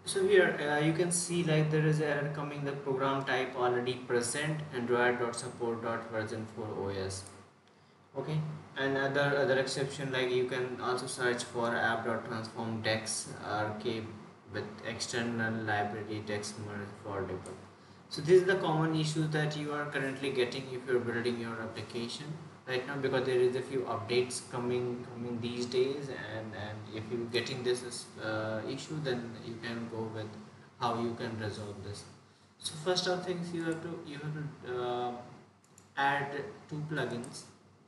So here you can see like there is error coming, the program type already present, android.support.version 4 OS. Okay, and other exception, like you can also search for app.transform dex archive with external library text merge for debug. So this is the common issue that you are currently getting if you're building your application right now, because there is a few updates coming these days, and if you're getting this issue, then you can go with how you can resolve this. So first of things, you have to add two plugins.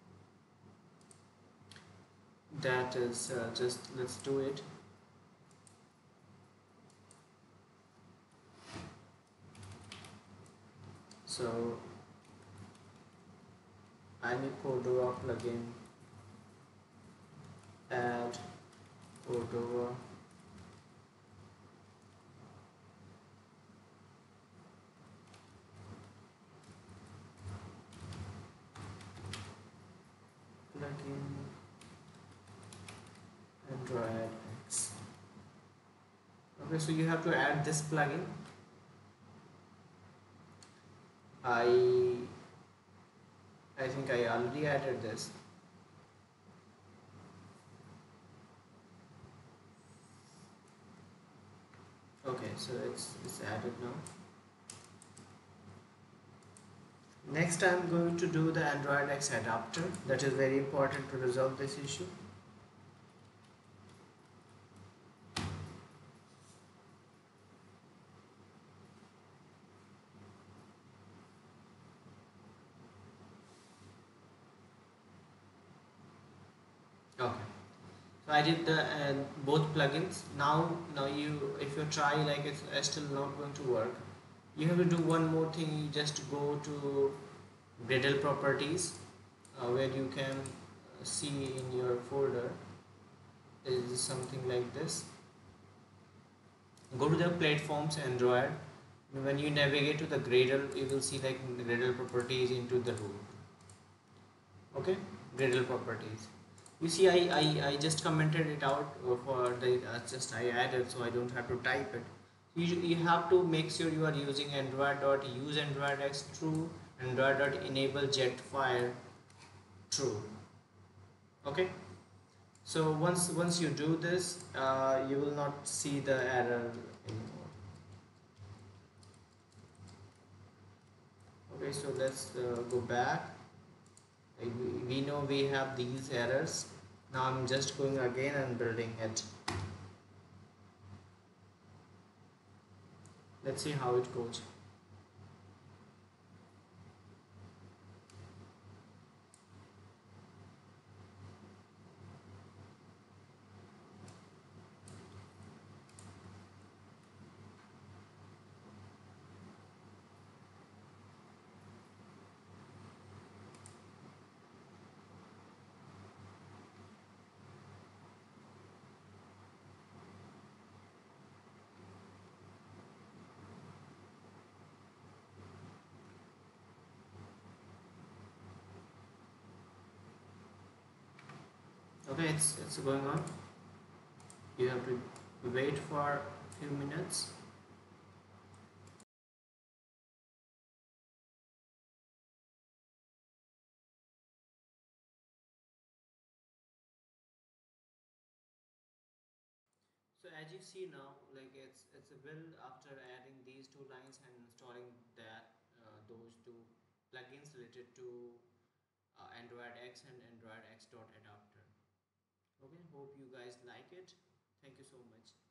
That is just let's do it. So I need Cordova plugin, add Cordova plugin Android X. Okay, so you have to add this plugin. I think I already added this. Okay, so it's added now. Next I'm going to do the Android X adapter. That is very important to resolve this issue. Okay. So I did the both plugins. Now you, if you try like it's still not going to work, you have to do one more thing. You just go to Gradle properties, where you can see in your folder is something like this. Go to the platforms Android. When you navigate to the Gradle, you will see like Gradle properties into the root. Okay, Gradle properties. You see, I just commented it out for the just I added, so I don't have to type it. You have to make sure you are using Android.use Android X true, Android.enable Jetfire true. Okay, so once you do this, you will not see the error anymore. Okay, so let's go back. We know we have these errors. Now I'm just going again and building it. Let's see how it goes. Okay, it's going on. You have to wait for a few minutes. So as you see now, like it's a build after adding these two lines and installing that those two plugins related to Android X and Android X dot adapter. Okay, hope you guys like it. Thank you so much.